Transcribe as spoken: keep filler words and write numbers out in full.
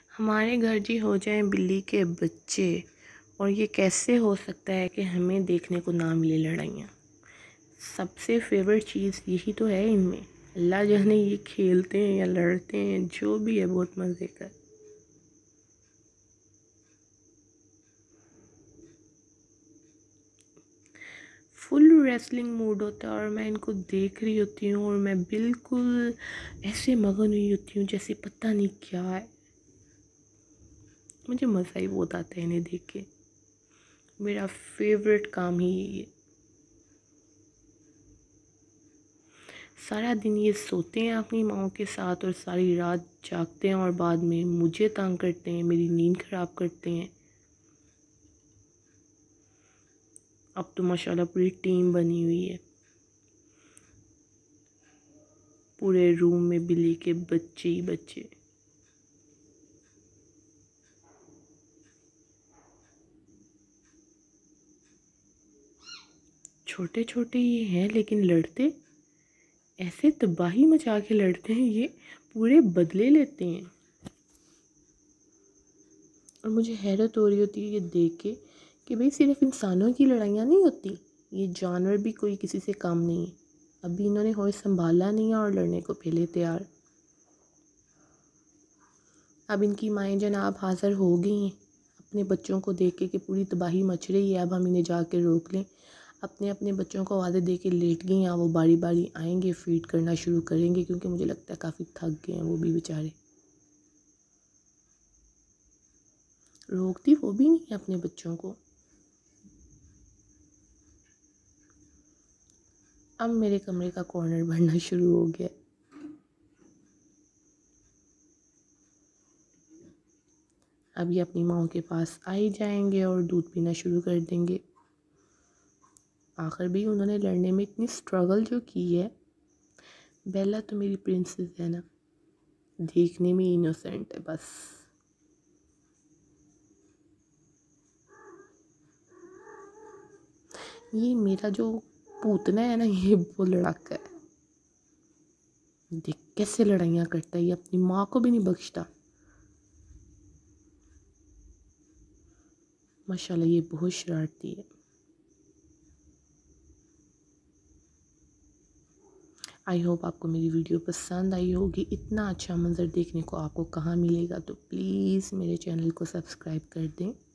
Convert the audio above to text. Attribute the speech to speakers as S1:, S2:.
S1: हमारे घर जी हो जाएं बिल्ली के बच्चे और ये कैसे हो सकता है कि हमें देखने को ना मिले लड़ाइयाँ। सबसे फेवरेट चीज़ यही तो है इनमें। अल्लाह जाने ये खेलते हैं या लड़ते हैं, जो भी है बहुत मज़े का। फुल रेसलिंग मूड होता है और मैं इनको देख रही होती हूँ और मैं बिल्कुल ऐसे मगन हुई होती हूँ जैसे पता नहीं क्या है। मुझे मज़ा ही बहुत आता है इन्हें देख के। मेरा फेवरेट काम ही यही है। सारा दिन ये सोते हैं अपनी माओ के साथ और सारी रात जागते हैं और बाद में मुझे तंग करते हैं, मेरी नींद ख़राब करते हैं। अब तो माशाल्लाह पूरी टीम बनी हुई है। पूरे रूम में बिल्ली के बच्चे ही बच्चे। छोटे छोटे ये हैं लेकिन लड़ते ऐसे तबाही मचा के लड़ते हैं, ये पूरे बदले लेते हैं। और मुझे हैरत हो रही होती है ये देख के कि भाई सिर्फ इंसानों की लड़ाइयाँ नहीं होती, ये जानवर भी कोई किसी से कम नहीं है। अभी इन्होंने होश संभाला नहीं है और लड़ने को पहले तैयार। अब इनकी माएँ जनाब हाज़िर हो गई हैं अपने बच्चों को देख के कि पूरी तबाही मच रही है, अब हम इन्हें जाके रोक लें। अपने अपने बच्चों को आवाज़ें दे के लेट गई हैं। वो बारी बारी आएंगे, फीड करना शुरू करेंगे क्योंकि मुझे लगता है काफ़ी थक गए हैं वो भी बेचारे। रोकती वो भी नहीं है अपने बच्चों को। अब मेरे कमरे का कॉर्नर भरना शुरू हो गया। अब ये अपनी माँ के पास आ ही जाएंगे और दूध पीना शुरू कर देंगे। आखिर भी उन्होंने लड़ने में इतनी स्ट्रगल जो की है। बेला तो मेरी प्रिंसेस है ना, देखने में इनोसेंट है बस। ये मेरा जो पूतना है ना, ये वो लड़ाका है। देख कैसे लड़ाइयाँ करता है, ये अपनी माँ को भी नहीं बख्शता। माशाल्लाह ये बहुत शरारती है। आई होप आपको मेरी वीडियो पसंद आई होगी। इतना अच्छा मंज़र देखने को आपको कहाँ मिलेगा, तो प्लीज़ मेरे चैनल को सब्सक्राइब कर दें।